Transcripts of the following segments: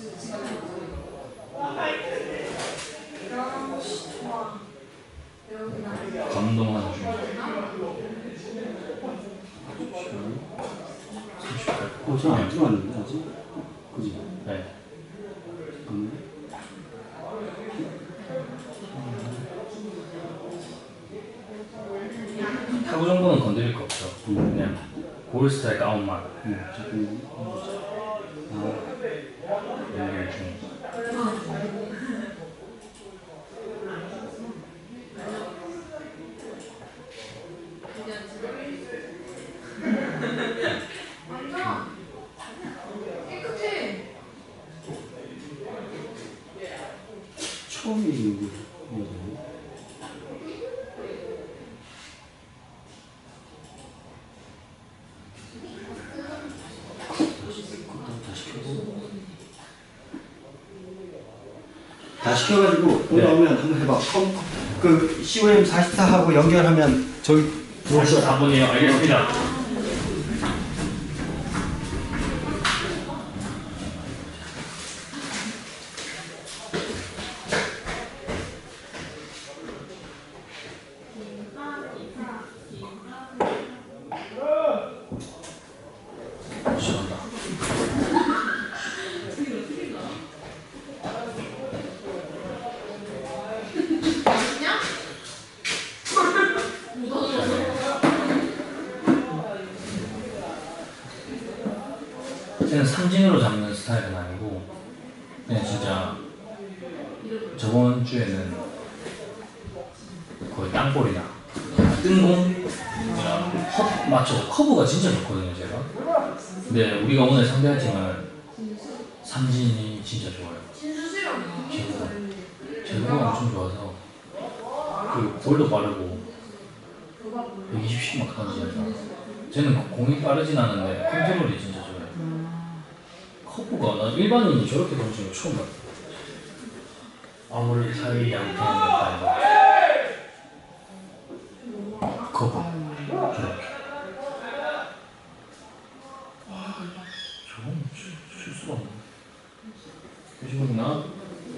감동하는 중. 저 안 들어왔는데 아직? 그지? 네. 타구 정보는 건드릴 거 없죠. 그냥 볼 스트라이크 아웃만. 연결 중. 처음이 다시 켜가지고 올라오면 한번 해봐. 그 COM 44하고 연결하면 저기 44분이요. 알겠습니다. 쟤는 삼진으로 잡는 스타일은 아니고 그냥 진짜 저번 주에는 거의 땅볼이나 뜬공이랑 맞춰서 커브가 진짜 좋거든요 제가. 근데 우리가 오늘 상대할 팀은 삼진이 진짜 좋아요. 제구가 엄청 좋아서 그 볼도 빠르고 120씩 막 던지니까 쟤는 공이 빠르진 않은데 컨트롤이 진짜 좋아요. 커브가 나 일반인이 저렇게 던지는 거 처음 봤어. 아무리 사회이 양평하면 커브 저렇게. 와 저건 실수가 없네. 해주구나.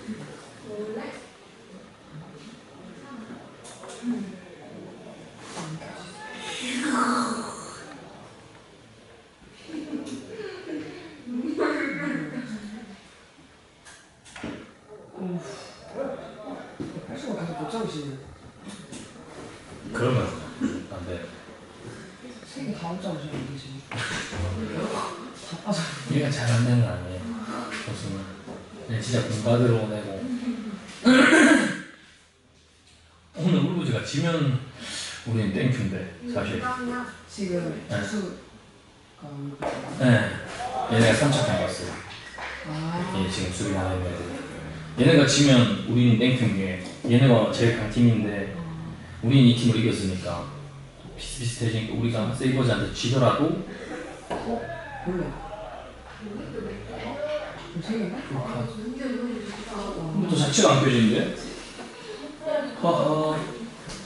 그러면 안 돼. 세개 다 없잖아 지금 이게 얘가 잘 안 되는 거 아니에요. 교수는 진짜 공과대로 내고 오늘 울부지가 지면 우리는 땡큐인데 사실. 지금 투수 네. 얘네가 선착한 거 같어요. 얘 지금 수비 나와 있는 애들. 얘네가 지면 우리는 땡큐인 게 얘네가 제일 강팀인데 우리는 이 팀을 이겼으니까 비슷비슷해지니까 우리가 세이버즈한테 지더라도 몰라. 세 개나? 또 자체가 안 펴지는데? 하하.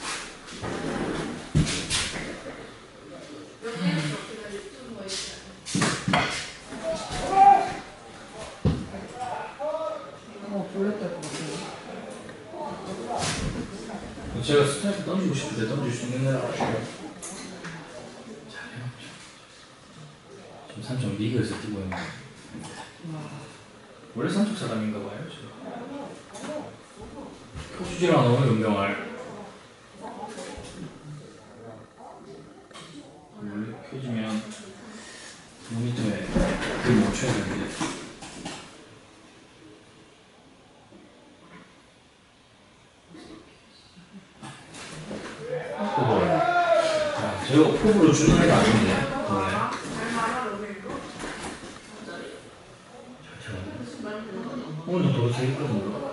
볼렸다 것 같아. 제가 스타일 던지고 싶을 때 던질 수 있는 애라고 잘해요. 지금 삼촌 리그에서 뛰고 있는 거. 원래 삼촌 사람인가 봐요 지금. 켜주질 않아 연병할. 원래 켜지면 모니터에 글 멈춰야 되는데 제가 포부로 주는 애가 아닌데 원래. 오늘도 도대체 했거든요.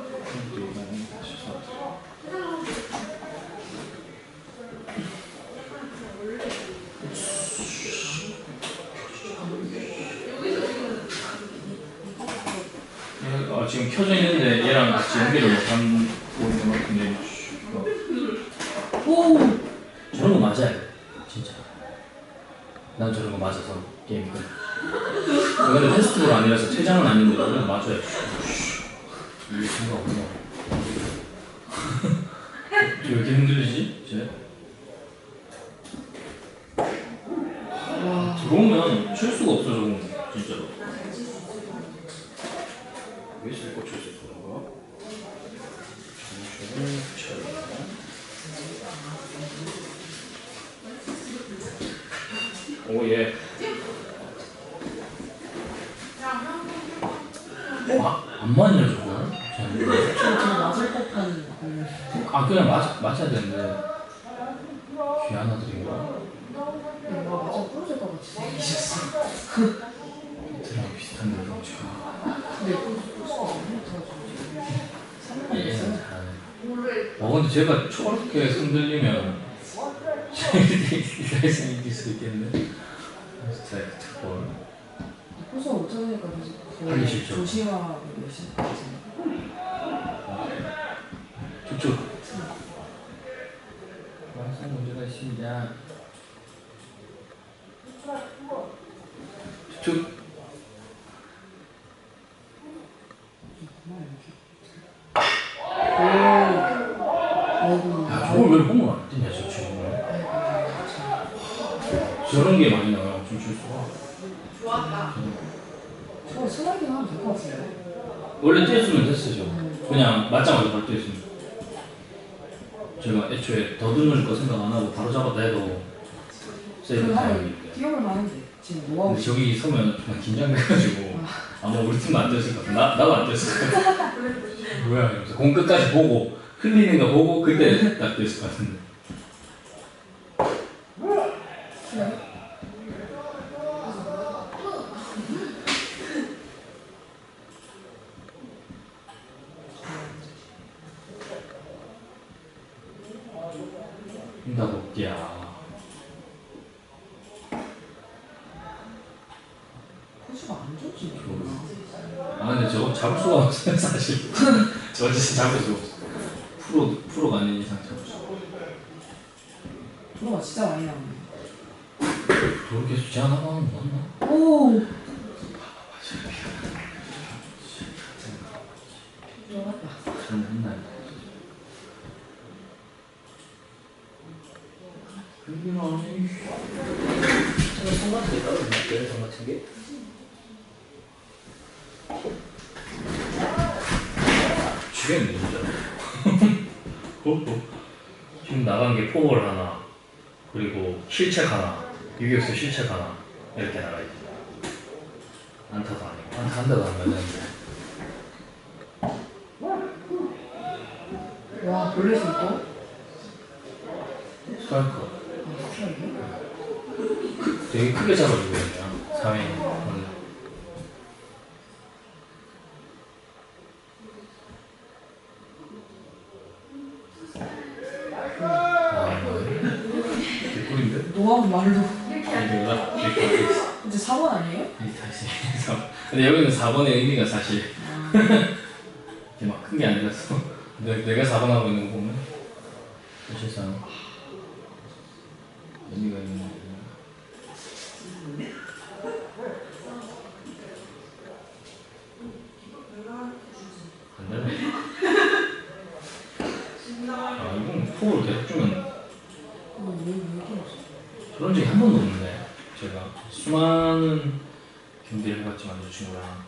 지금 켜져 있는데 얘랑 같이 연결을 못하고 있는 것 같은데. 오! 저런 거 맞아야 돼 진짜. 난 저런 거 맞아서 게임 끝. 근데 테스트볼 아니라서 퇴장은 아닌데 그냥 맞아요. 이게 생각 없나? 왜 이렇게 흔들리지? 쟤? 와. 들어오면 칠 수가 없어 저거 진짜로. 왜 쓸 거 칠수 있어 저거? 점수를 붙여야 오 예. 안 맞냐 저거? 쟤는. 저 맞을 법한 그냥 맞아야 되는데 귀한 아들인가? 뭔가 맞아 부러질 것 같이 생기셨어. 드랑 비슷한 느낌이죠. 근데 부러질 수가 없네. 얘는 잘하네. 근데 제가 저렇게 흔들리면 이상이 이길 수 있겠는데? 스트라이크 특볼. 포수가 못하니까 하기 싫죠. 조심하고 계신 것 같은데. 쭉쭉. 완성 문제가 있습니다. 쭉쭉. 아이고. 저걸 왜 홈을 안 뛰냐 저 친구는. 저런 게 많이 나와요 좀 실수가. 저거 슬라이딩 하면 될 것 같은데. 원래 뛰었으면 됐어요. 그냥 맞자마자 바로 뛰었으면. 제가 애초에 더듬을 거 생각 안 하고 바로 잡았다 해도 세이브 그 타임이 하면 있대. 뛰어볼 만한데 지금 뭐하고 근데 저기 서면 정말 긴장돼가지고 아마 우리 팀도 안 뛰었을 것 같아. 나도 안 뛰었을 것 같아. 뭐야 이러면서 공 끝까지 보고 흘리는 거 보고 그때 딱 뛰었을 것 같은데. 힘다 볼게야. 포수가 안 좋지. 근데 저거 잡을 수가 없어요 사실. 저 진짜 잡을 수가 없어. 프로가 아닌 이상 잡을 수가 없어. 도로가 진짜 많이 나오네. 도로 계속 제한하고 하는 거 맞나? 오. 들어갔다. 잘못했나요? 여기는 아니. 저거 정말 내 성 같은 게? 죽였네 진짜. 지금 나간 게 포볼 하나, 그리고 실책 하나, 유격수 실책 하나 이렇게 나가 있지. 안타도 아니고 안타 한 대도 안 맞았는데. 와 볼넷이 있고. 스트라이크. 아 스트라이크? 되게 크게 잡아주고 있네요. 3회. 개꿀인데? 노하우 말로. 이거가 이제 4번 아니에요? 근데 여기는 4번의 의미가 사실 이렇게 막 큰 게 아니라서 내가 4번 하고 있는 거 보면 사실상 의미가 있는 거고. 안 되네. 이건 포를 계속 주면 저런 적이 한 번도 없는데 제가 수많은 경기를 해봤지만 이 친구랑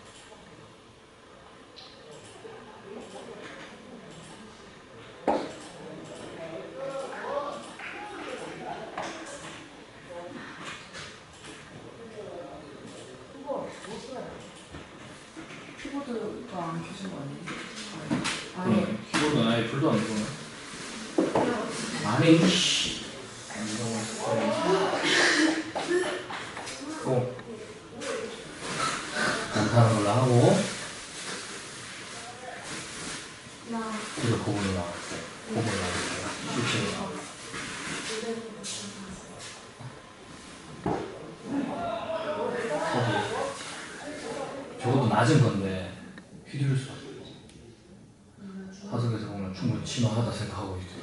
키보드가 안 켜진 거 아니에요? 아니 키보드는 아예 불도 안 들어오네. 아니 씨. 또 간단한 걸로 하고 이거 고분이 나왔어. 고분이 나왔어. 실제로. 저것도 낮은 건데 휘두를 수 없어요. 화석에서 보면 충분히 치마하다 생각하고 있어요.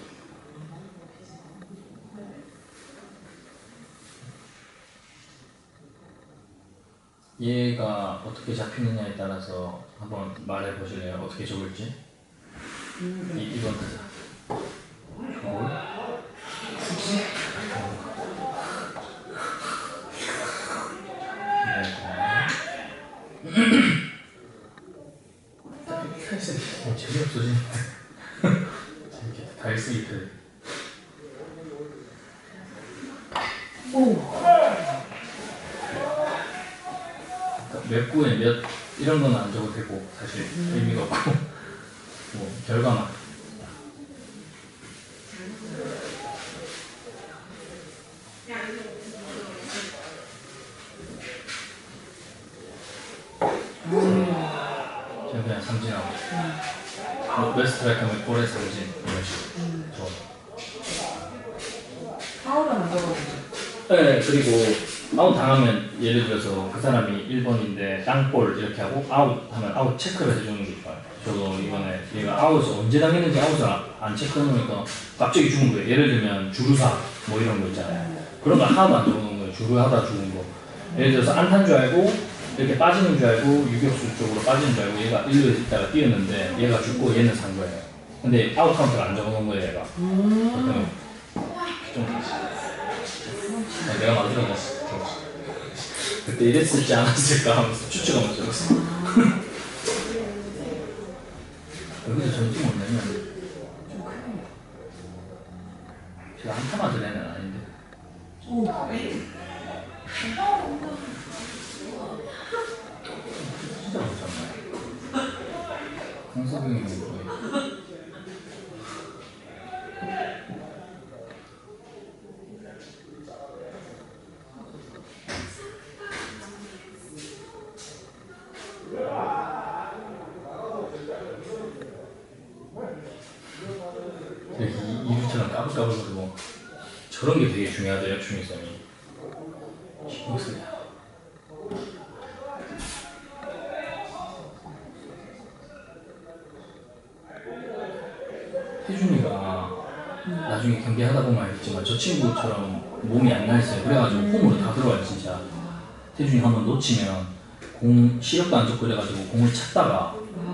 얘가 어떻게 잡히느냐에 따라서 한번 말해 보실래요? 어떻게 적을지? 이번 타자. 굳이? 재미없어지는데. 다 쓰기 그. 오. 몇 구에 몇 이런 건 안 적어도 되고 사실 의미가 없고 뭐 결과만. 저는 그냥 삼진하고 몇 스트라이크 하면 볼에 삼진 이런 식으로 좋아. 파울은 안 적어주죠. 네, 그리고 아웃 당하면 예를 들어서 그 사람이 1번인데 땅볼 이렇게 하고 아웃 하면 아웃 체크를 해주는 게 있어요. 저도 이번에 얘가 아웃을 언제 당했는지 아웃을 안 체크해놓으니까 갑자기 죽은 거예요. 예를 들면 주루사 뭐 이런 거 있잖아요. 그런 거 하나도 안 적어놓은 거예요. 주루하다 죽은 거. 예를 들어서 안탄 줄 알고 이렇게 빠지는 줄 알고 유격수 쪽으로 빠지는 줄 알고 얘가 1루에 있다가 뛰었는데 얘가 죽고 얘는 산 거예요. 근데 아웃 카운트를 안 적어놓은 거예요 얘가. 좀 내가 만들어놨어. 그때 이랬을지 않았을까 하면서 추측하면서 적었어. 여기서 전지 못 내면 좀 크네. 제가 한타 맞을 애는 아닌데. 오. 진짜 못잡나요? 강서경이 거의. 이유처럼 까불까불거리고 저런 게 되게 중요하대요, 중요성이. 무슨 혜준이가 나중에 경기하다 보면 알겠지만 저 친구처럼 몸이 안 나있어요. 그래가지고 홈으로 다 들어와요, 진짜. 혜준이 한번 놓치면 공 시력도 안 좋고 그래가지고 공을 찾다가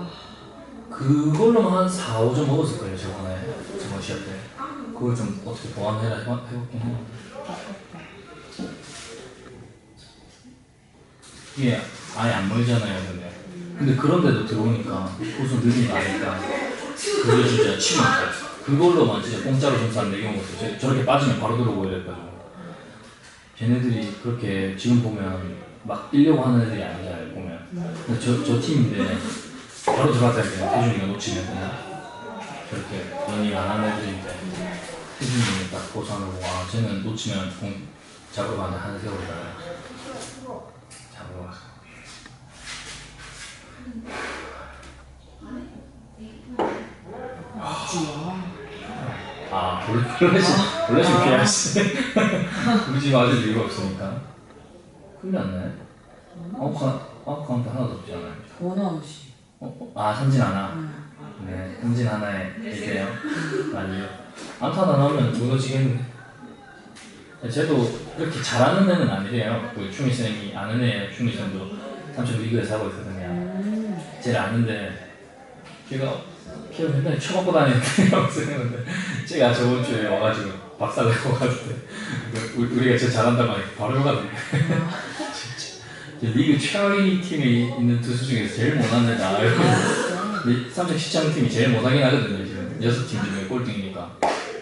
그걸로만 한 4, 5점 먹었을 거예요, 저번 시합 때. 그걸 좀 어떻게 보완해라 해볼긴 했는데. 이게 아예 안 멀잖아요, 근데 그런데도 들어오니까 호수 느림이 나니까 그게 진짜 치명이었어요. 그걸로만 진짜 공짜로 점수 한 4개 먹었어요. 저렇게 빠지면 바로 들어오고 이랬거든요. 걔네들이 그렇게 지금 보면 막 뛰려고 하는 애들이 아니잖아요, 보면. 근데 저 팀인데 바로 들어갔다니까요. 태준이가 놓치면 그냥 저렇게 러닝 안 하는 애들인데 태준이 딱 보상을 보고 아 쟤는 놓치면 공 잡으러 가는 한 세월이잖아요. 잡으러 가서 아 블레싱 피하시 굳이 맞을 이유가 없으니까 큰일 났네. 아웃 카운트 하나도 없지 않아요? 원아웃이. 아 삼진 하나. 네 삼진 하나에 이게요. 아니요. 안타 하나 나오면 무너지겠는데. 쟤도 그렇게 잘하는 애는 아니래요. 그 충희 쌤이 아는 애예요. 충희 쌤도 삼촌 리그에서 하고 있거든요. 쟤를 아는데 걔가 키가 굉장히 처먹고 다니는데 생각했는데 제가 저번 주에 와가지고 박살 내고 갔는데 우리가 쟤 잘한다고 하니까 바로 가던데. 진짜 리그 최하위 팀에 있는 투수 중에서 제일 못한 애다. 삼성 시장팀이 제일 못하긴 하거든요. 지금 6팀 중에 꼴등이니까.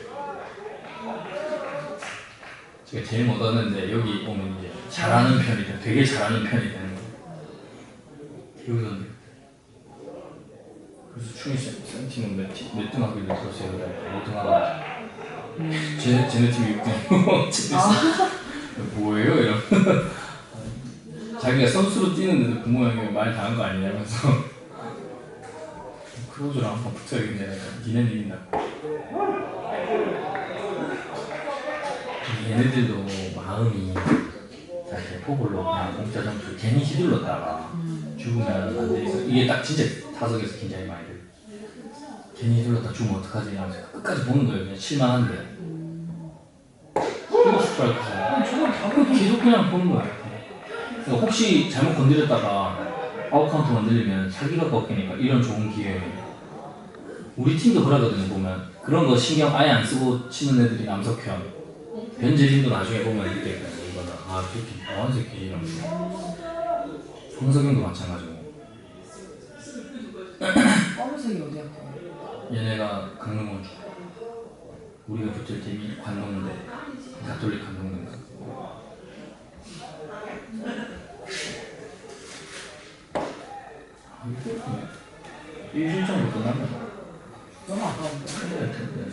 제가 제일 못하는데 여기 오면 이제 잘하는 편이 돼. 되게 잘하는 편이 되는 거예요. 기우던데. 그래서 충희 쌤팀은 몇 등 하기로 들었어요. 그래. 5등 하고. 쟤네 팀이 6등. 뭐예요? 이러면. 자기가 선수로 뛰는데도 부모님이 많이 당한 거 아니냐면서. 크로즈랑 한번 붙어야겠네. 니네는 이긴다고. 얘네들도 마음이 사실 포볼로 그냥 공짜 점수 괜히 휘둘렀다가 죽으면 안 되니까 이게 딱 진짜 타석에서 굉장히 많이 돼. 괜히 휘둘렀다 죽으면 어떡하지 하면서 끝까지 보는 거예요. 그냥 칠만한데 스트라이크잖아. 계속 그냥 보는 거예요. 그러니까 혹시 잘못 건드렸다가 아웃카운트만 늘리면 사기가 꺾이니까 이런 좋은 기회에 우리 팀도 그러거든요. 보면 그런 거 신경 아예 안 쓰고 치는 애들이 남석현, 변재진도 나중에 보면 이때 이거는 아 저렇게 뭐하는 새끼지 이러면서 황석영도 마찬가지고. 검은색이 어디 학교야? 얘네가 강릉원 주 우리가 붙을 팀이 관동대 가톨릭 관동대인가. 아 이거 1실점으로 끝나면 너무 아까운데. 끝날 텐데.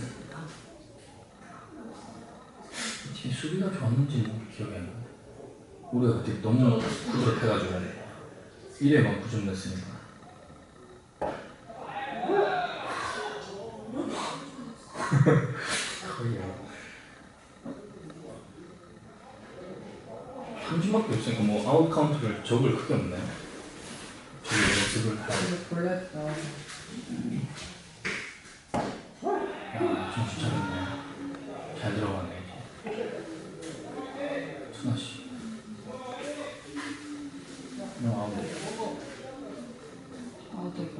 팀 수비가 좋았는지는 기억이 안 나. 우리가 그때 너무 부드럽해가지고 1회만 9점 냈으니까. 거의요. 3점밖에 없으니까 뭐 아웃 카운트를 적을 크게 없네. 저기 연습을 할. 이거 볼랬다. 야, 정신 차렸네. 잘 들어가네. 순아 씨. 너 아웃. 아, 되게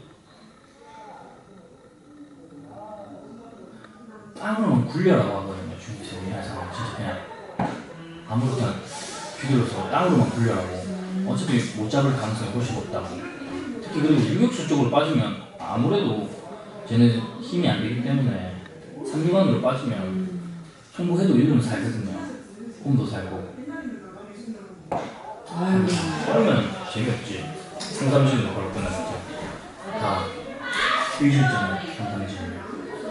땅으로만 굴려라고 하거든요. 중국에서 일하는 사람 진짜 그냥 아무렇게나 비교로서 땅으로만 굴려라고. 어차피 못 잡을 가능성이 훨씬 높다고. 특히 그리고 유격수 쪽으로 빠지면 아무래도 쟤네 힘이 안 되기 때문에 3기관으로 빠지면 송구해도 1룸 살거든요. 홈도 살고. 아유. 그러면 재미없지. 3-3진으로 바로 끝나는데 다 1실점에 3-3진이면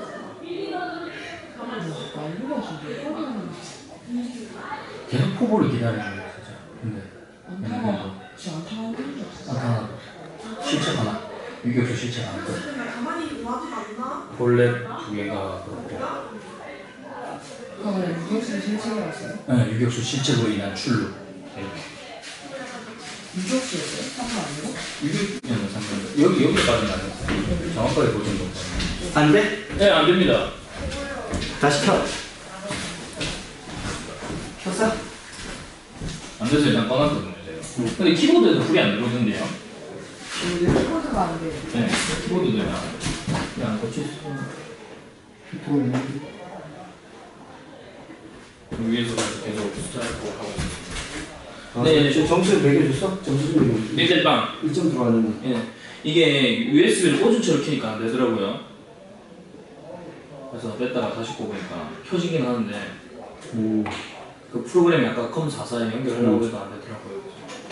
난리가 진짜. 계속 포볼을 기다리는 거야 진짜. 근데 안타가 진짜 안타가 한 번도 없어. 안타 하나 실책 하나 유격수 실책 하나 또 가만히 놔두면 안 나? 볼넷 2개가 그렇고 그러면 유격수 실책이 왔어요? 네, 유격수 실책으로 인한 출루 이렇게 유격수였어요? 3번 아니고? 유격수는 3번 여기까지는 안 됐어요. 정확하게 보진 못했어요. 안 돼? 네, 안 됩니다. 다시 켜. 켰어? 안 돼서 일단 꺼놨거든요 제가. 근데 키보드에도 불이 안 들어오던데요. 코드가 안 돼. 네, 키보드도 그냥 고칠 수 위에서 계속 스트라이크 하고 있습니다. 아, 네. 지금 점수 매겨줬어? 점수 좀 매겨줬어. 이제 빵. 1점 들어왔는데. 예. 이게 USB를 꽂은 채로 켜니까 안 되더라고요. 그래서 뺐다가 다시 꼽으니까 켜지긴 하는데 그 프로그램이 아까 컴44에 연결하려고 해도 안 되더라고요.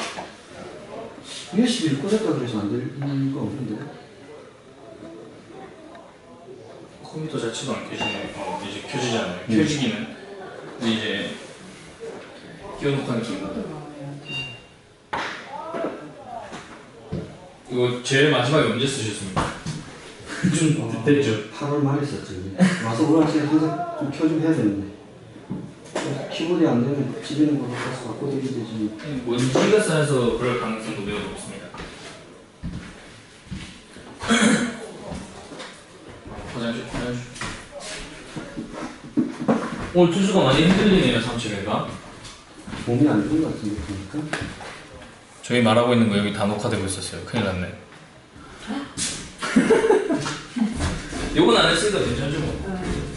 USB를 꽂았다 그래서 안 되는 거 없는데? 컴퓨터 자체도 안 켜지네. 이제 켜지잖아요. 켜지기는. 근데 이제 끼워놓고 하니까 이거 제일 마지막에 언제 쓰셨습니까? 좀 됐죠? 8월 말에 썼지. 와서 그러지 항상 좀 켜주고 해야 되는데. 키보드에 안 되면 집에 있는 걸로 가서 갖고 다니면 되지. 먼지가 쌓여서 그럴 가능성도 매우 높습니다. 화장실. 오늘 투수가 많이 흔들리네요, 삼치가. 몸이 안 좋은 것 같은데 보니까. 저희 말하고 있는 거 여기 다 녹화되고 있었어요. 큰일 났네. 요건 안 했으니까 괜찮죠 뭐.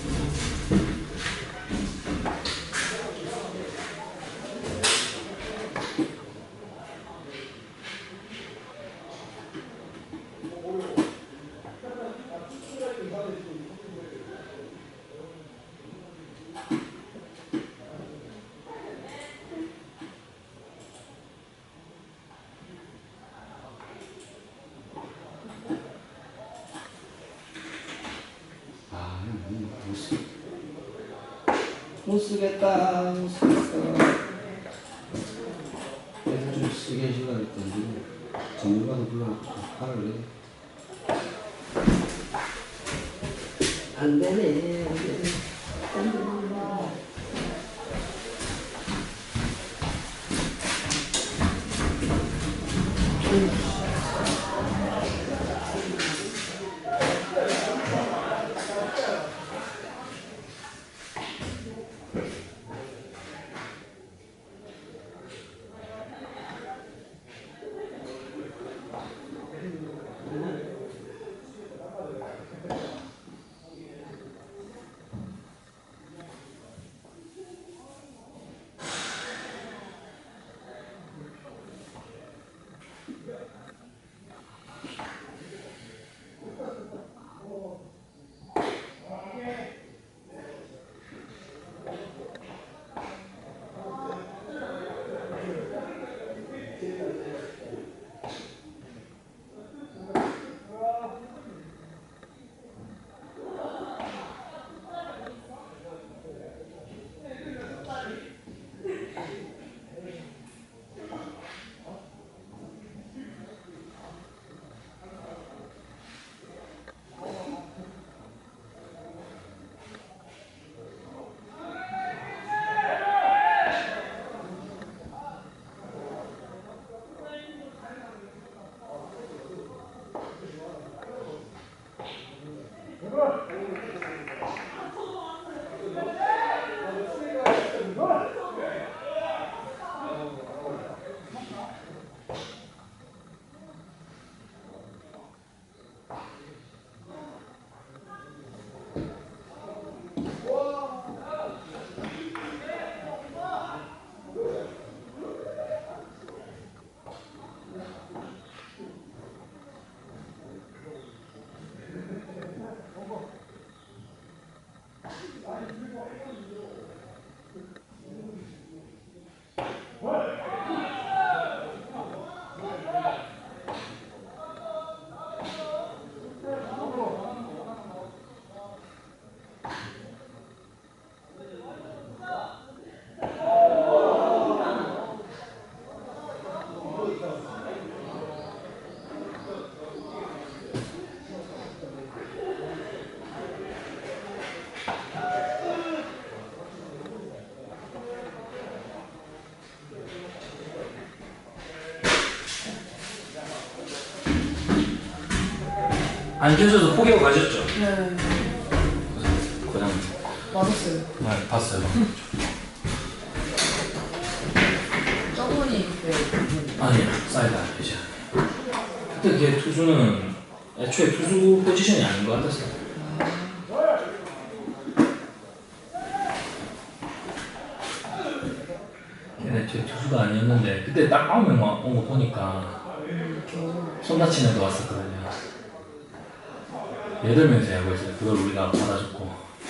못 쓰겠다, 못 쓰겠어. 애들 좀 쓰게 해주려고 했더니 전문가도 불러놓고 화를 내. 안 되네, 안 되네. 안 되네. 안 켜져서 포기하고 가셨죠? 네. 고장. 맞았어요. 네, 봤어요. 저분이 그때 아니요, 사이드 안 되죠. 그때 걔 투수는 애초에 투수 포지션이 아닌 것 같았어요. 걔는 애초에 투수가 아니었는데 그때 딱 9명만 온 거 보니까 손 다친 애도 왔었거든요. 8명이서 야구 했어요. 그걸 우리가 받아줬고.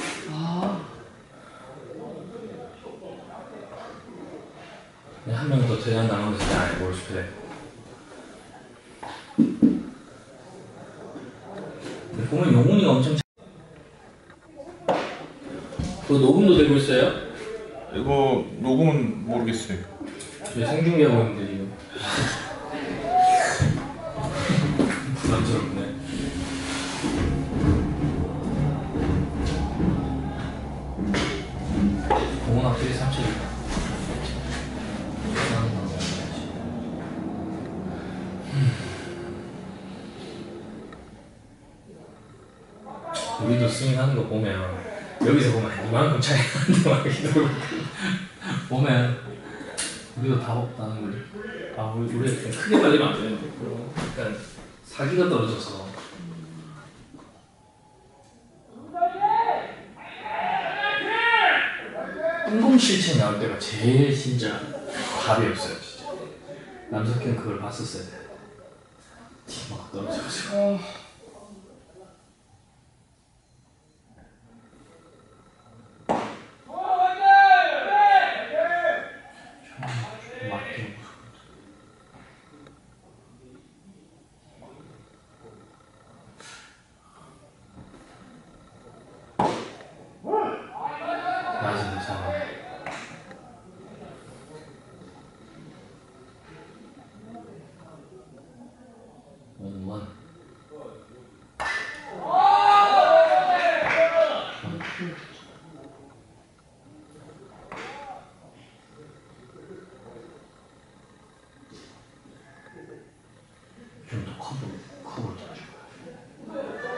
한 명 더 퇴장 당하고 있을 때 안에 볼스프레. 보면 용훈이가 엄청 그거 녹음도 되고 있어요? 이거 녹음은 모르겠어요. 저희 생중계하고 있는데 지금 부담스럽네. 공은 확실히 3칠이다. 우리도 스윙하는 거 보면 여기서 보면 이만큼 차이 나는데 막 이러고 보면 우리도 답 없다는 거지. 아 우리 크게 말리면 안 되는데 약간 사기가 떨어져서. 인공실체 나올 때가 제일 진짜 답이 없어요 진짜. 남석현 그걸 봤었어야 돼. 막 떨어져가지고. 맞게 맞아 괜찮아. 원원 좀 더 커브를 잡아줄 거야.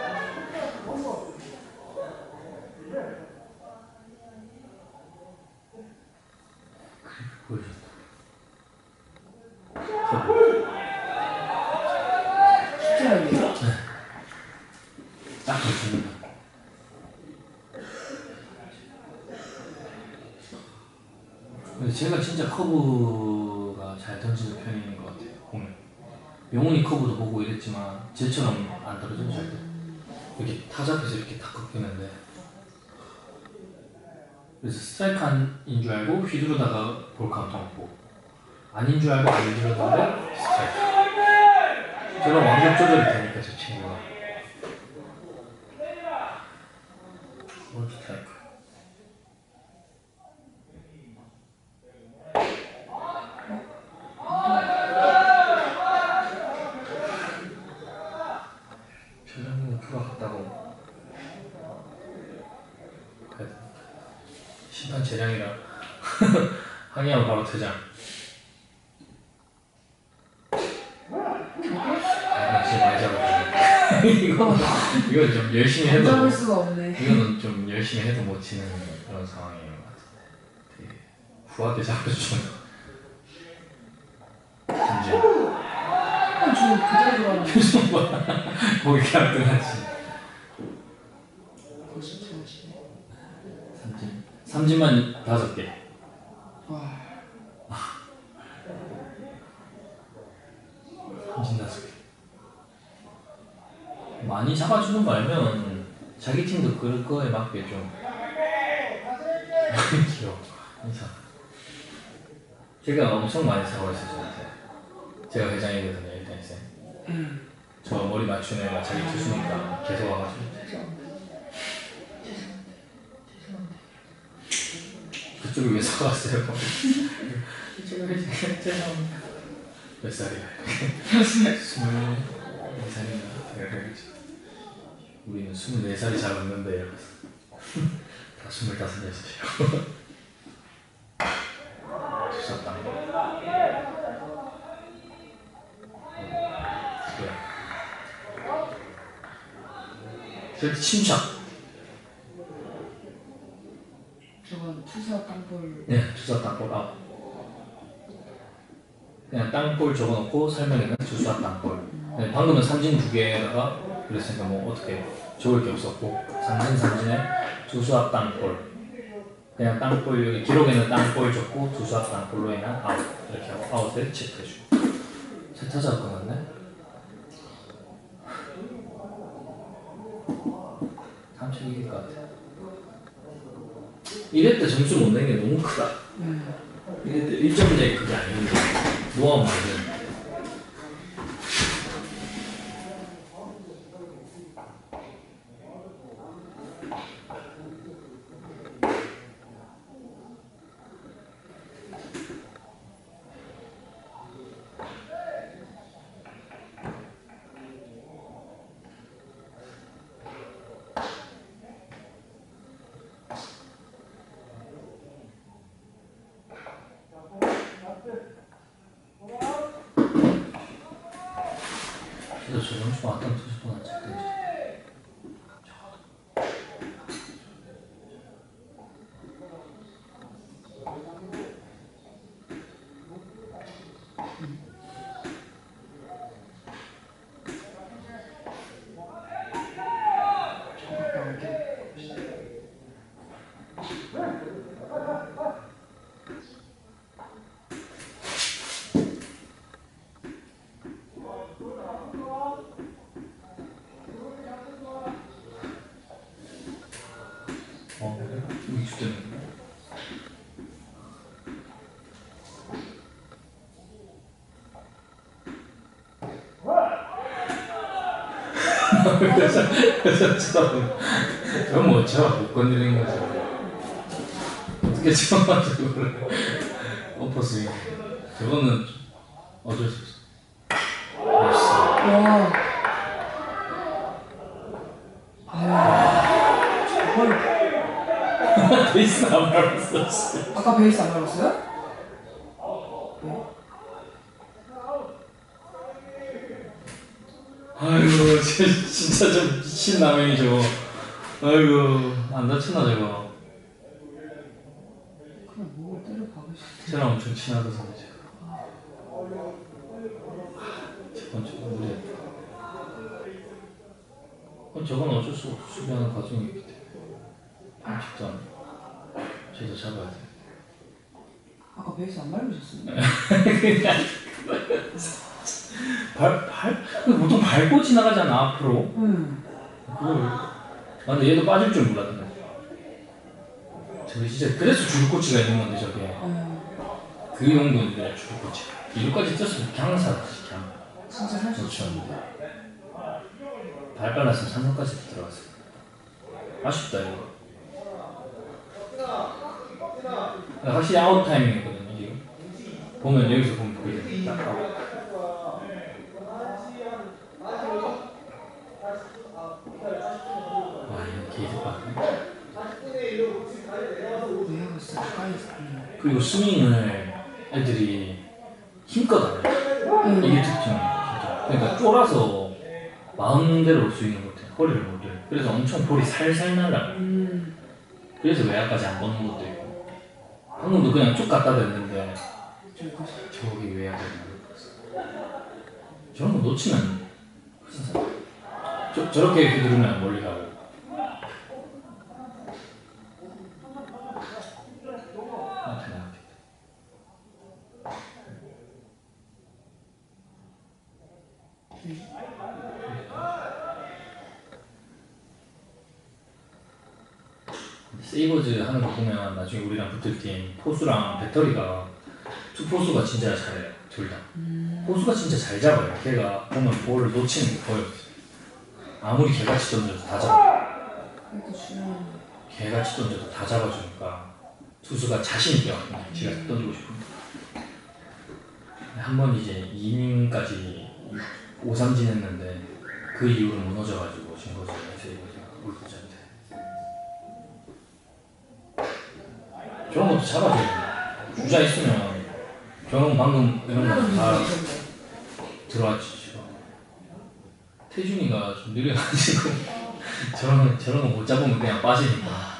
보여줬다. 커브. 쉽지 않네요. 딱 걸쳐준다. 근데 제가 진짜 커브가 잘 던지는 편인 것 같아요. 보면 영훈이 커브도 보고 이랬지만 쟤처럼 안 떨어져요 절대. 이렇게 타자 앞에서 이렇게 탁 꺾이는데 그래서 스트라이크 아닌 줄 알고 휘두르다가 볼 카운트 없고 아닌 줄 알고 안 휘두르다가 스트라이크. 저런 완벽 조절이 되니까 저 친구가 볼 스트라이크. 최장님 투가 같다고 심판 재량이라 항의하면 바로 퇴장. 아, 진짜 많이 잡았네. 이거 좀 열심히 안 해도 잡을 수가 없네. 이거는 좀 열심히 해도 못 치는 그런 상황인 것 같아. 되게 후하게 잡아주는 진짜 지금 그대로 들어가는 표정 봐. 거기 갸뚱하지. 벌써 좋아하시네. 삼진만 5개. 와. 삼진 5개. 많이 잡아주는 거 알면 자기 팀도 그거에 맞게 좀 귀여워. 항상 제가 엄청 많이 잡아있어요. 저한테. 제가 회장이거든요. 일단 이제 저 머리 맞추는 애가 자기 투수니까 계속 와가지고 그쪽을 왜 사왔어요? 이쪽을 왜 죄송합니다. 몇 살이야? 24살인가? 우리는 24살이 잘 없는데 이러면서 다 25, 6이요. 주셨다. 저기 침착. 저건 투사 땅볼. 네, 투사 땅볼 아웃. 그냥 땅볼 적어놓고 설명에는 투사 땅볼. 네, 방금은 삼진 2개에다가 그랬으니까 뭐 어떻게 적을 게 없었고 삼진에 투수 앞 땅볼. 그냥 땅볼 여기 기록에는 땅볼 적고 투수 앞 땅볼로 인한 아웃 이렇게 하고 아웃을 체크해주고. 세 타자가 끝났네. 삼촌 이길 것 같아. 이럴 때 점수 못 내는 게 너무 크다. 이럴 때 1점제 그게 아닌데 노하우 말은 그래서 저 점수 왔던 투수보다 작던지. 우리 주제는 그럼 뭐 제가 못 건드리는 거죠. 어떻게 쳐가지고 그래. 엎었으니 저거는 어쩔 수 없어. 와. 저걸 베이스 안 밟았어. 아까 베이스 안 밟았어요? 아이고 진짜 좀 미친 남행이 저거. 아이고 안 다쳤나 저거. 그냥 목을 때려 박으시. 쟤랑 엄청 친하거든요 제가. 저건 좀 무리했다. 저건 어쩔 수 없어. 수비하는 과정이기 때문에 직전 저도 잡아야 돼. 아까 베이스 안 밟으셨어요? 보통 밟고 지나가잖아 앞으로. 그걸. 근데 얘도 빠질 줄 몰랐네. 저게 진짜 그래서 줄코치가 있는 건데 저게. 그 용도인데 줄코치. 이거까지 뛰었으면 그냥 살았지 그냥. 진짜 살수 그렇죠. 있었는데. 발 빨랐으면 3루까지 들어갔어. 아쉽다 이거. 확실히 아웃 타이밍이거든요 지금. 보면 여기서 보면 보이게 딱 아웃. 와 이거 게이드 봐. 왜 하고 있어? 빨리 그리고 스윙을 애들이 힘껏 안 해. 이게 특징이야 진짜. 그러니까 쫄아서 마음대로 올 수 있는 것 같아요. 허리를 못 들어요. 그래서 엄청 볼이 살살 날아요. 그래서 외야까지 안 뻗는 것도 있고. 방금도 그냥 쭉 갖다 댔는데 저기 외야까지 안 뻗었어. 저런 거 놓치면 진짜 저렇게 휘두르면 멀리 가고. 앞에 나가겠다. 세이버즈 하는 거 보면 나중에 우리랑 붙을 팀 포수랑 배터리가 투포수가 진짜 잘해요. 둘 다. 포수가 진짜 잘 잡아요. 걔가 보면 볼을 놓치는 게 거의 없어요. 아무리 개같이 던져도 다 잡아. 그래도 중요한. 개같이 던져도 다 잡아주니까 투수가 자신 있게 그냥 지가 던지고 싶은데 한 번 이제 2이닝까지 5삼진 했는데 그 이후로 무너져가지고 진 거죠. 세이버즈가 울프즈한테. 저런 것도 잡아줘야 돼. 주자 있으면 저런 방금 이런 거 다 들어왔지 지금. 태준이가 좀 느려가지고 저런 거 못 잡으면 그냥 빠지니까.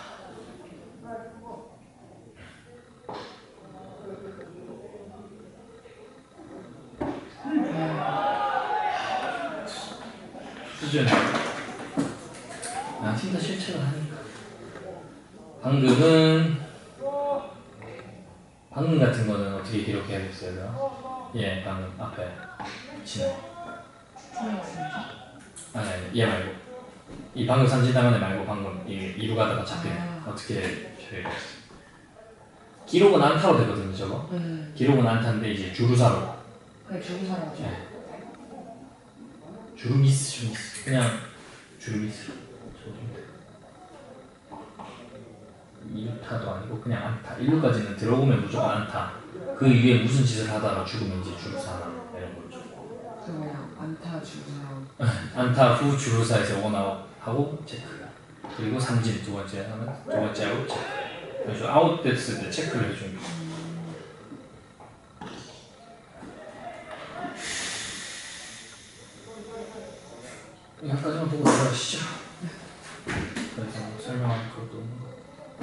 수준. 양팀 다 실책을 하니까. 방금 같은 거는 어떻게 기록해야겠어요? 예, 방금 앞에 치는. 아니 얘 말고 이 방금 삼진 당한 애 말고 방금 이루 가다가 잡힌 어떻게 처리했어요? 기록은 안타로 되거든요 저거. 기록은 안타인데 이제 주루사로. 그래 주루사로 하죠. 예. 주루미스 그냥 주루미스. 2루타도 아니고 그냥 안타. 1루까지는 들어오면 무조건 안타. 그 이후에 무슨 짓을 하다가 죽으면 이제 주루사나 이런 거죠. 그냥 안타 주루사로. 안타 후 주루사에서 원아웃 하고 체크. 그리고 삼진 두 번째 하면 두 번째 아웃 체크. 그래서 아웃 됐을 때 체크를 해줍니다. 여기까지만 보고 들어가시죠. 그래서 설명할 것도 없는 거.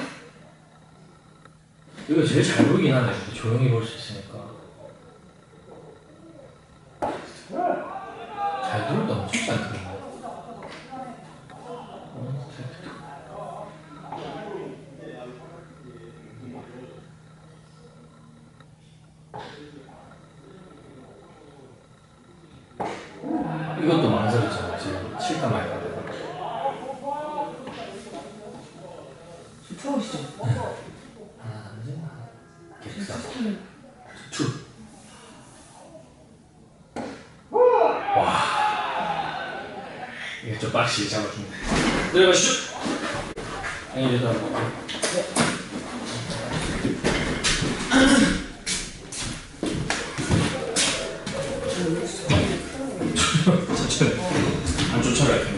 이거 제일 잘 보이긴 하네. 조용히 볼 수 있으니까. 잘 들었다. 엄청 잘 들었네. 이것도 망설였잖아. 지금 칠까 말까. 좀 풀어보시죠. 하나 남지? 객사. 투. 와. 이게 좀 빡시게 잡아주네. 내려가시죠. 아니 얘들아. 천천히. 안 쫓아가요.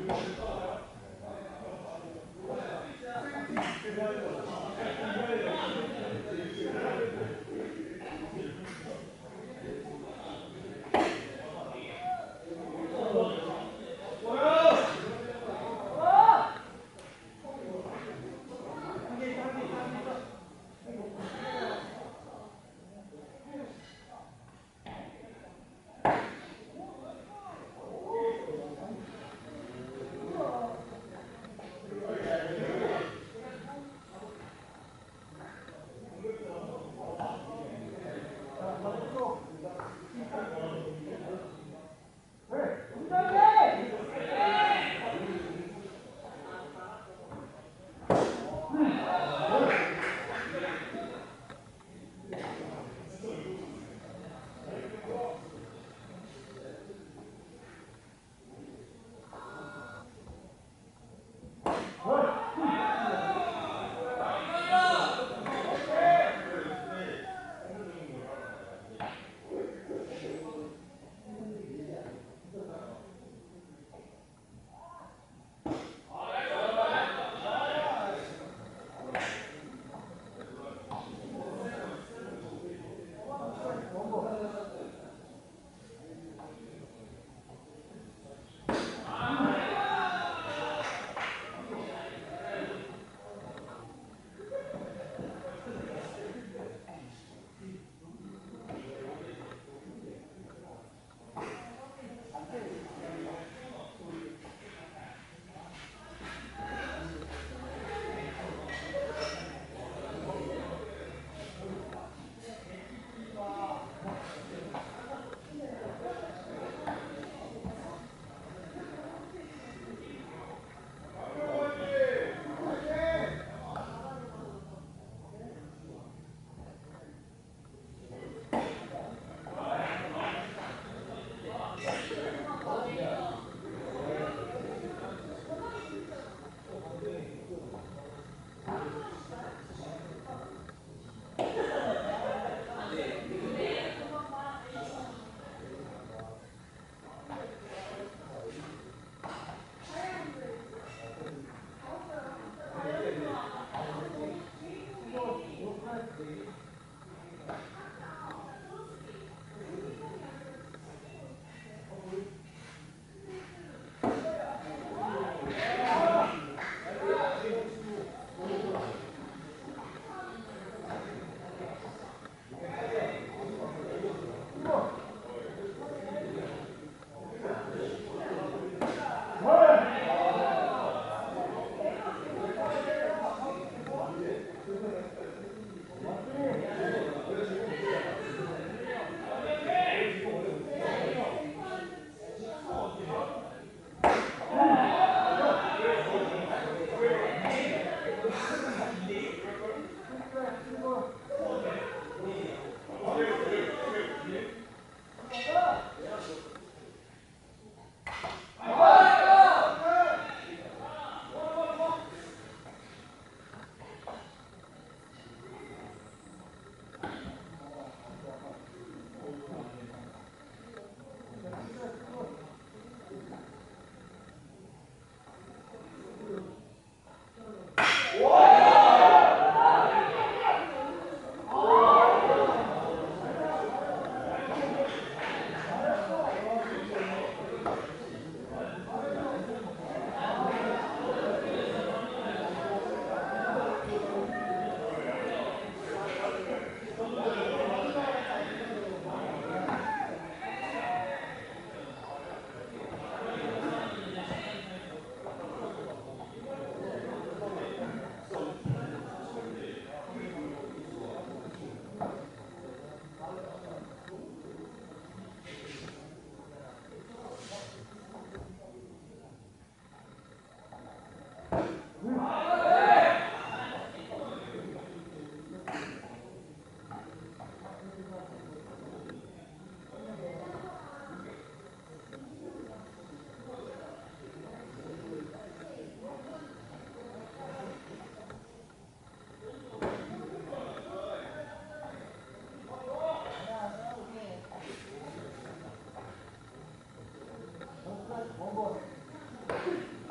어,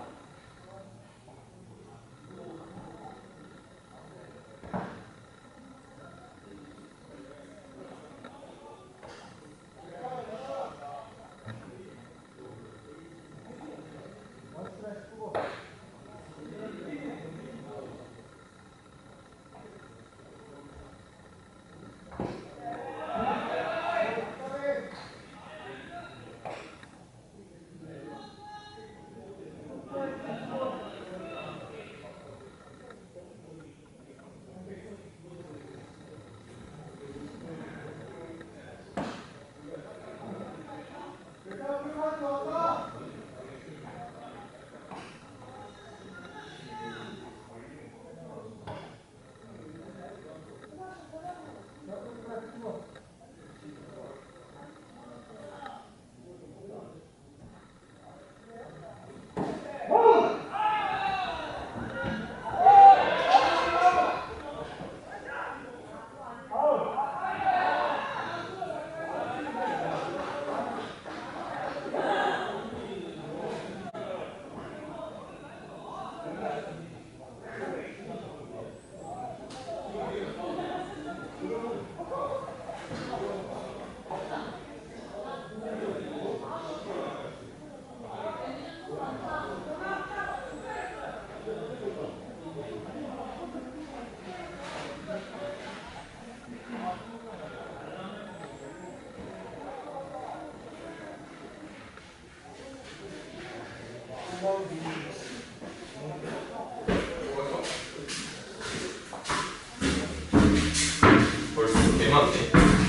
벌써 개맞네.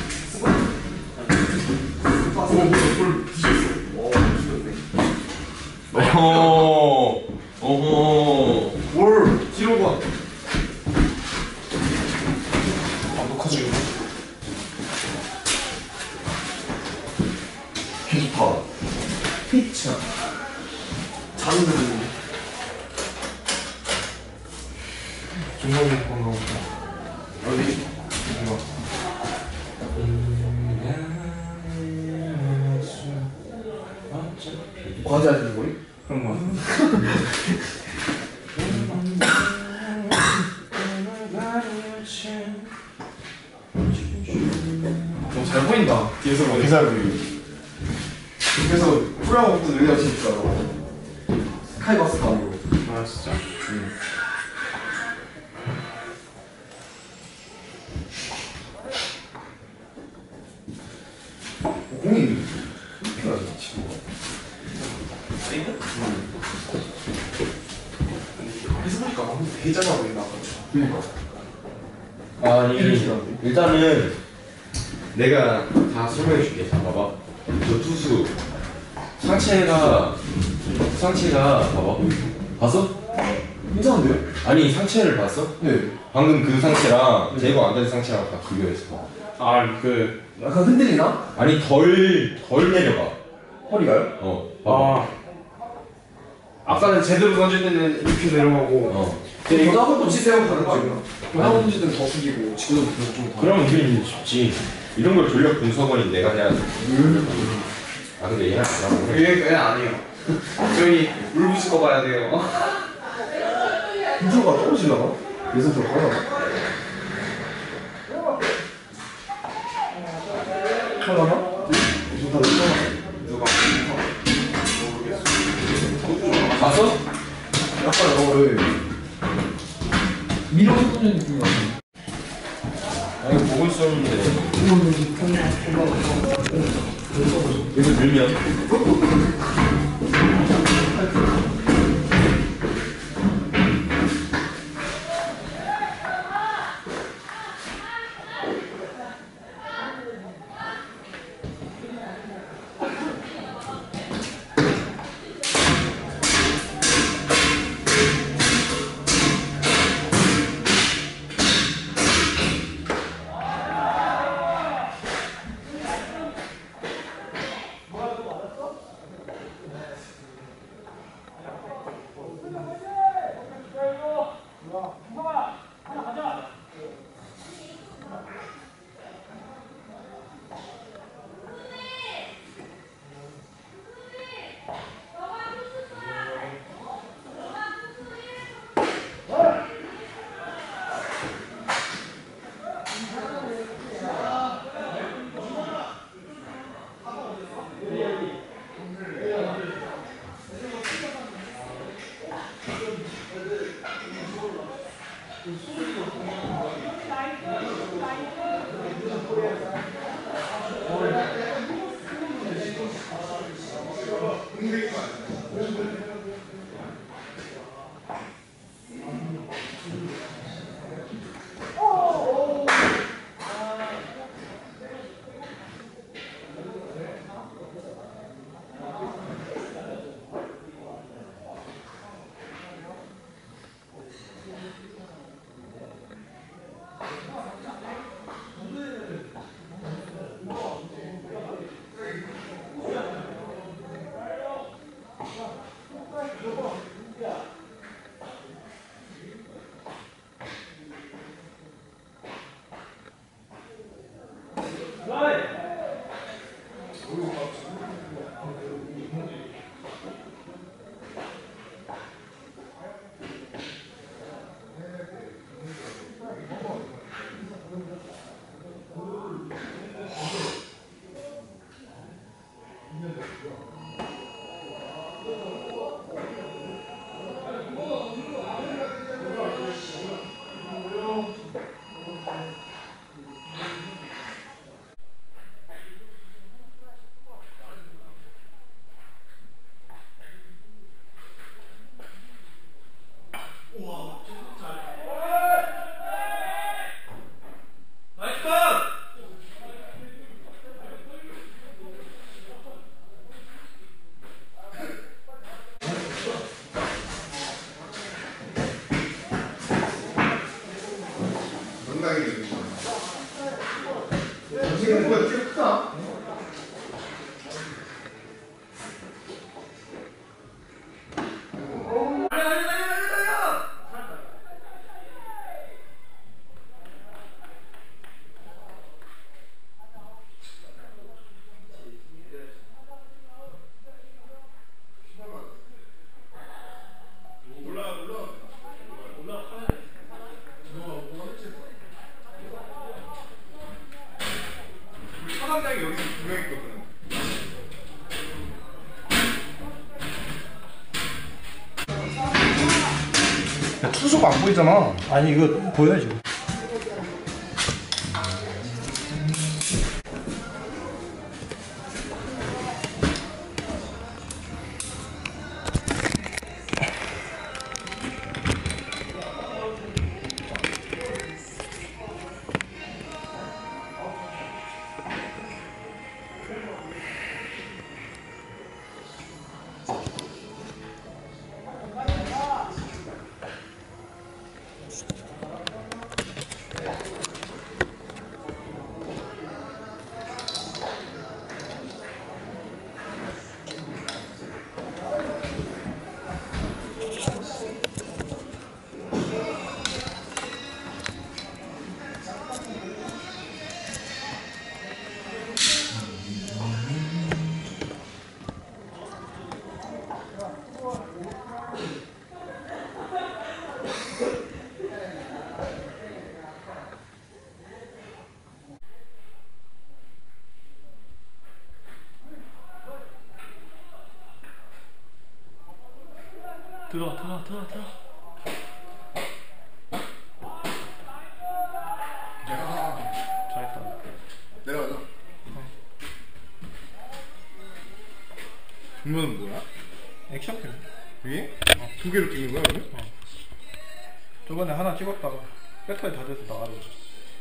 어허. 뭘 뒤로 가. 완벽하지. 개 좋다. 피차. 자는 데는 중간에 건가 보다. 어디? 이거. 과제 하시는 거니? 그런 거. 너무 잘 보인다. 뒤에서 봐. 회사 보이. 그래서 프로야구부터 여기다 진짜 스카이버스 가고. 아 진짜? 공이 어떻게 하지 지금? 해서 보니까 되게 짧아 보인다. 그러니까. 아니 일단은 내가 다 설명해 줄게. 자 봐봐. 저 투수 상체가 봐봐. 봤어? 괜찮은데요? 아니 상체를 봤어? 네. 방금 그 상체랑 제거 안 된 상체랑 다 비교했어. 아그 약간 흔들리나? 아니 덜 내려가. 허리가요? 어 봐봐. 아까는 제대로 던질 때는 이렇게 내려가고 어 이거 하고 치세요 가는 거 아니야? 하고 던질 때는 더 숙이고 지금 좀 더. 그러면 우리는 쉽지. 이런 걸 전력 분석원인 내가 해야지. 아 근데 얘는 안 하고. 얘안 해요. 저희 물 부실 거 봐야 돼요. 인트로가 떨어지려나? 예선 들어가나? 하려나? 좋다 좋다. 누가 봤어? 약간 네. 밀어서 던지는 느낌이 나네. 아 이거 보고 있었는데. 여기서 밀면. 야, 투수가 안 보이잖아. 아니 이거 보여야지. 들어. 잘했다. 내려가자. 이거는 뭐야? 액션캠 위에? 두 개로 찍는 거야 여기? 저번에 하나 찍었다가 배터리 다 돼서 나가더라고.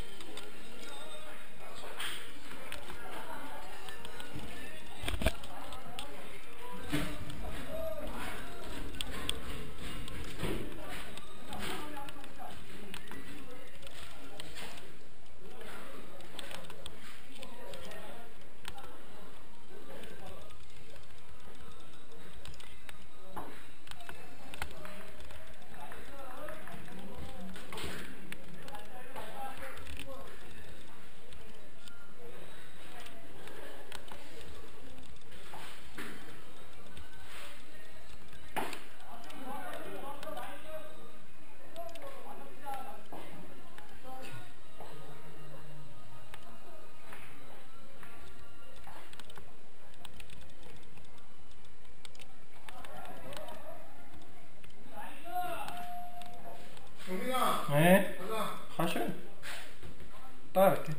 네? 가셔요. 따라갈게.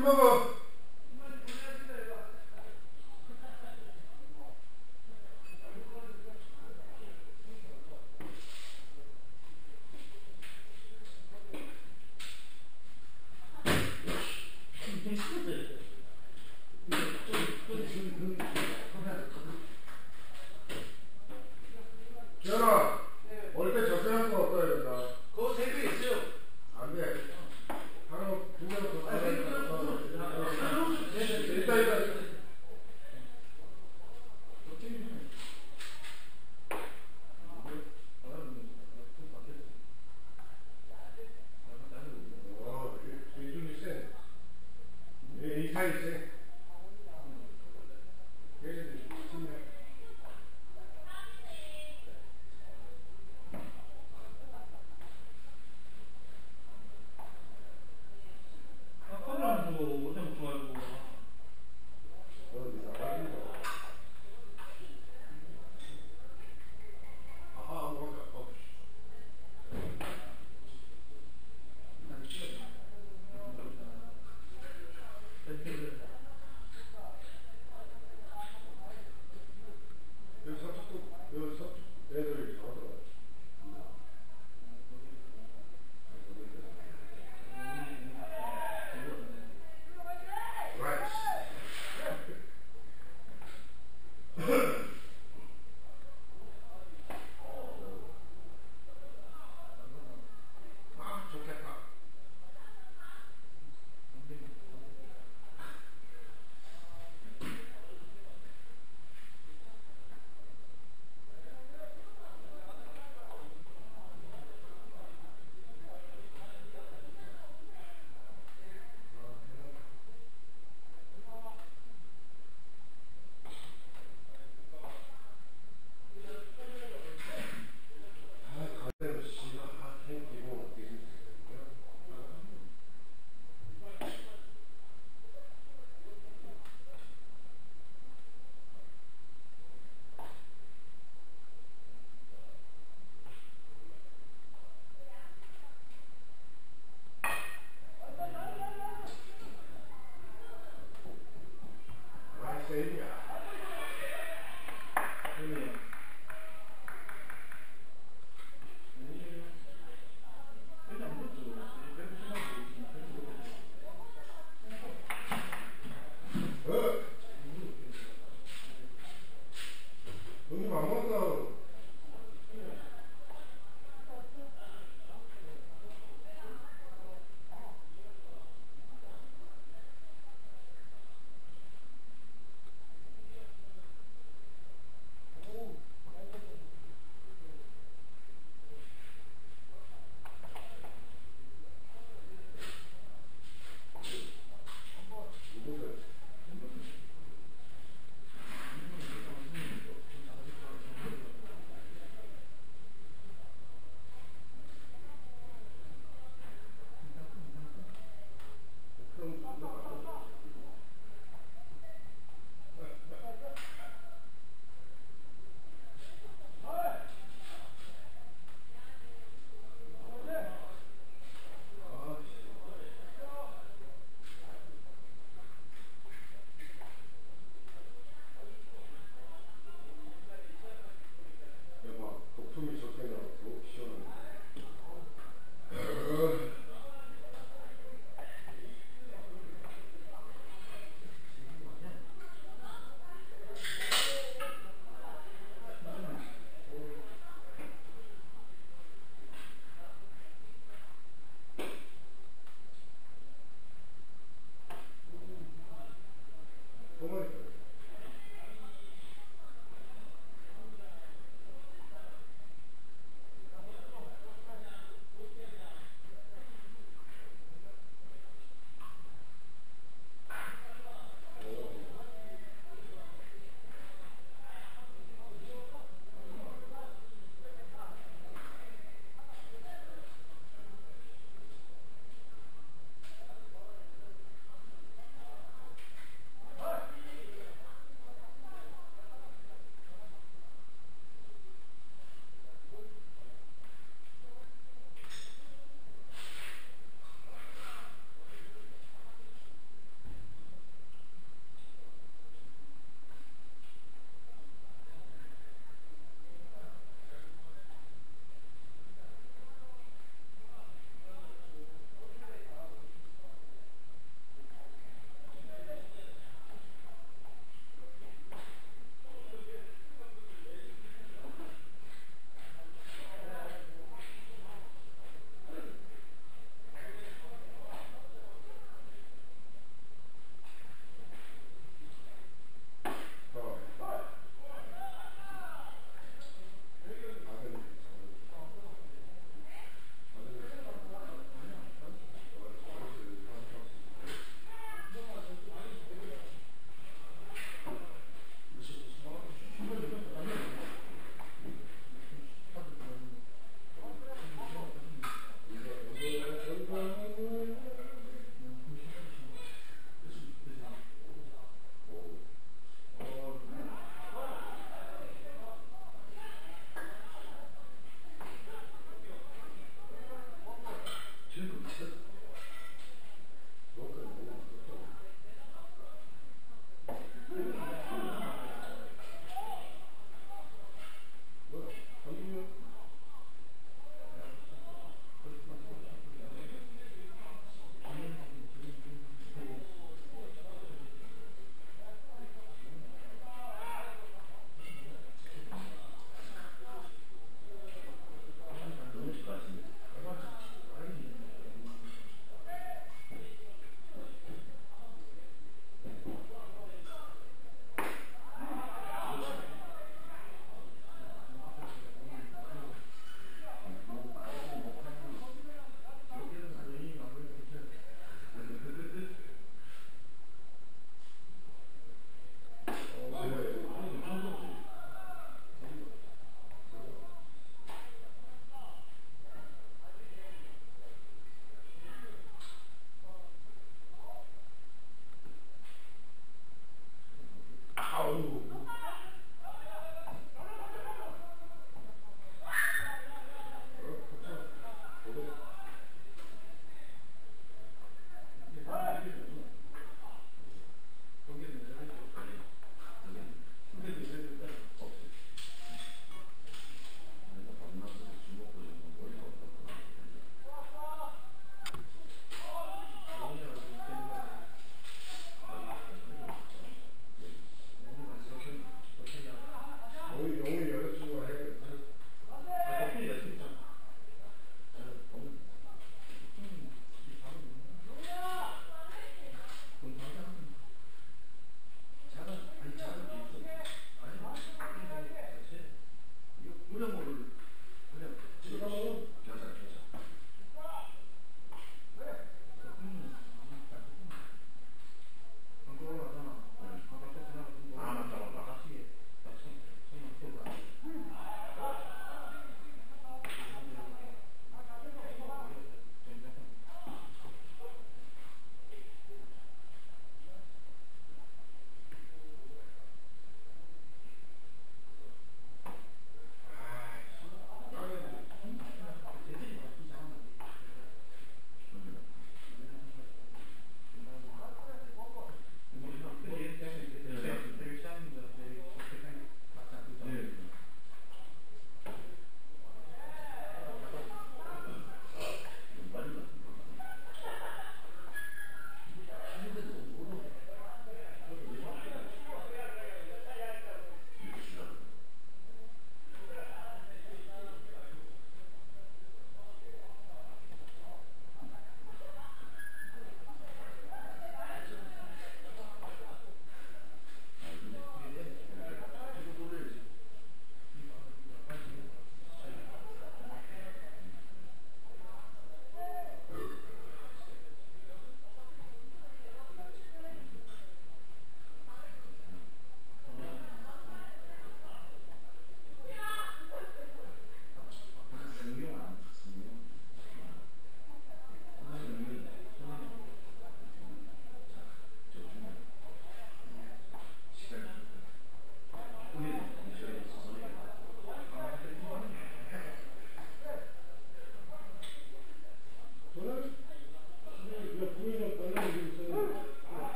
먹어. 지현아, 어릴 때 적당한 거 어떠야 된다. 그거 세개 있어요. 안 돼. 하나, 두 개로 더 따야 돼. 있다. 이준이 세. 이 사이 세.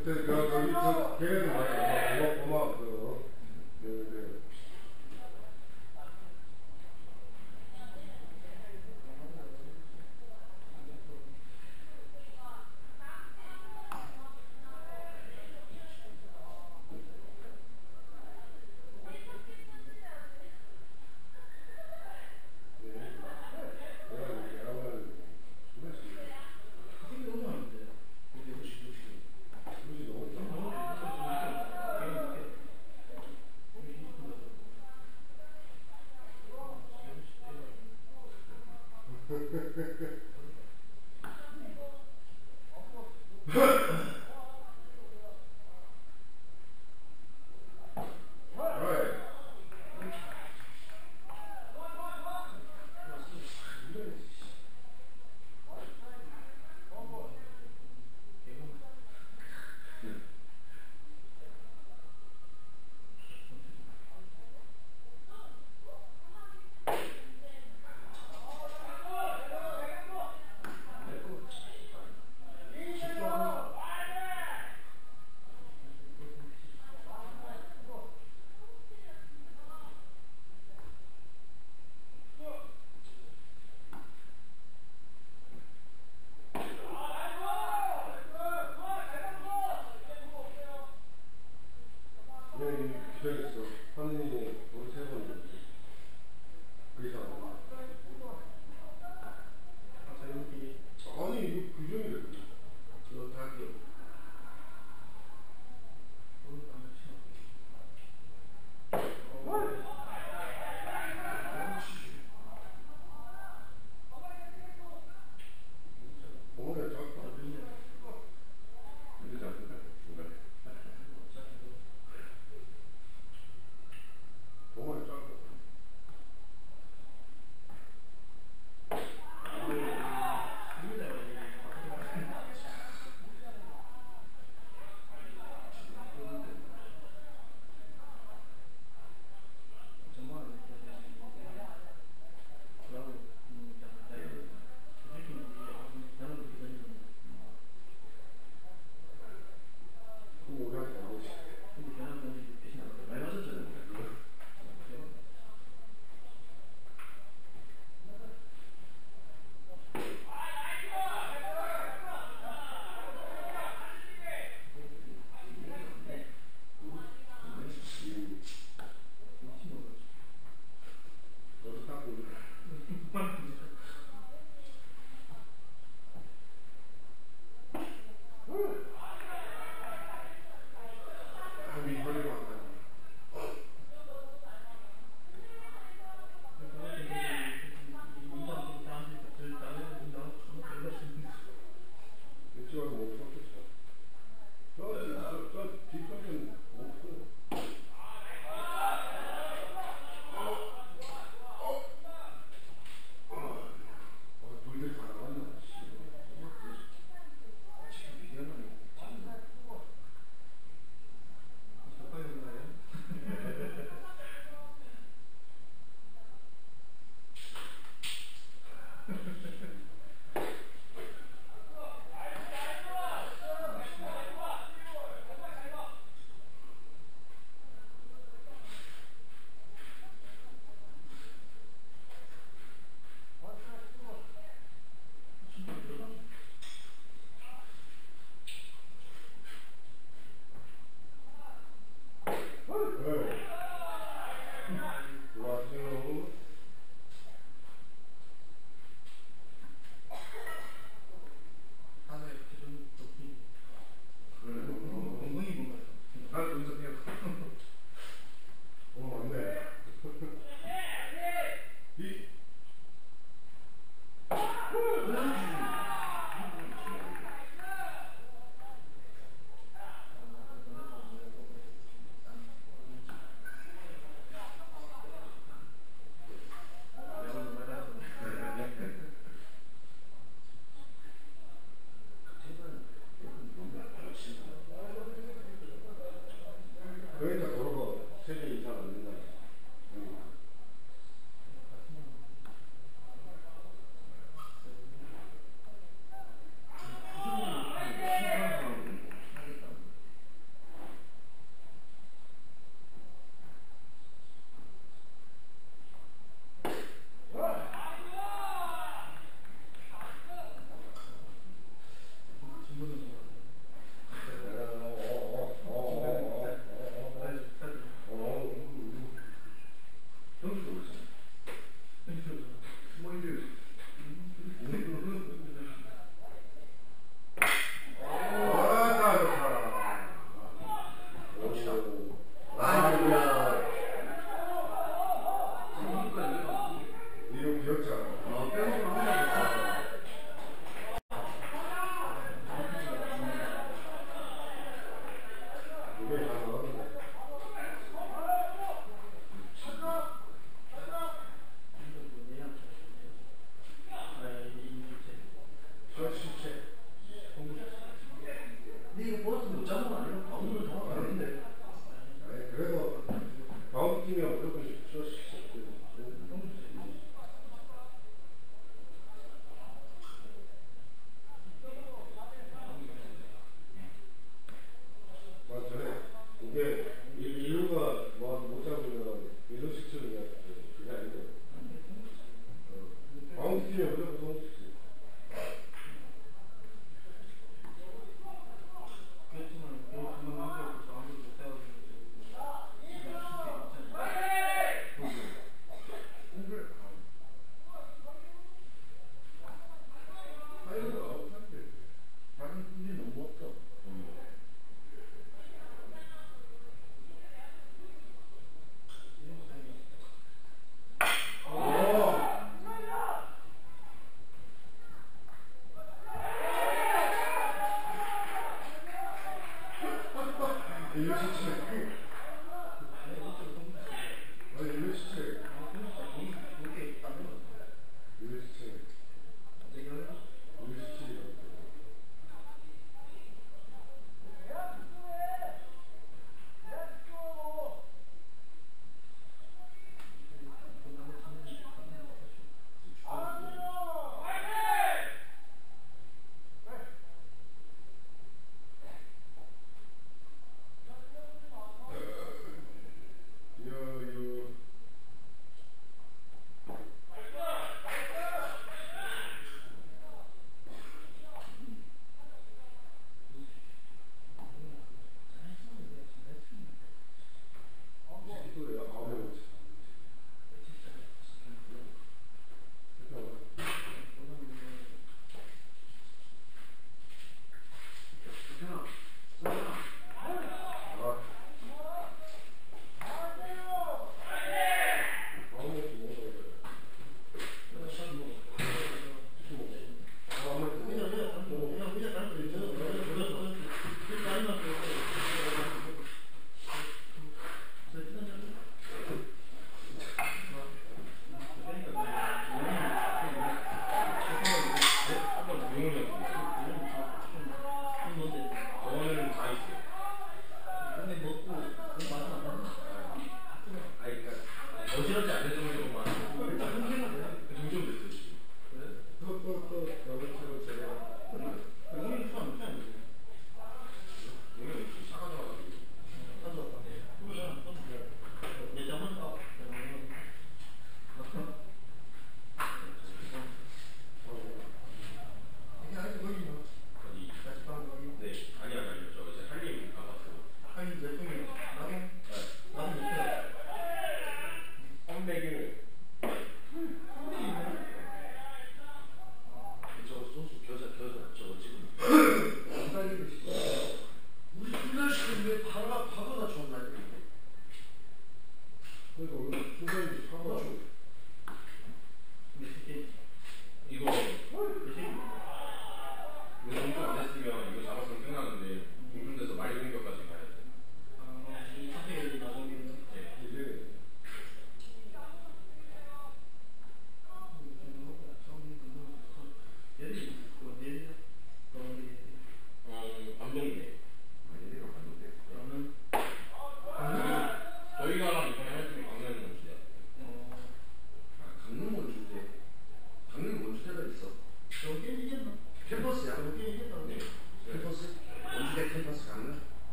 그때 저 걔네도 많이 엄마 팀이 보너스 못 잡은 거 아니야? 바운드는 정확히 아닌데. 그래서 바운드 팀이랑 무조건 맞아요. 이게 이유가 못 잡으면 이런 식처럼 그게 아니고 바운드 팀이 무조건 바운드 팀.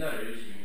옛날에 LG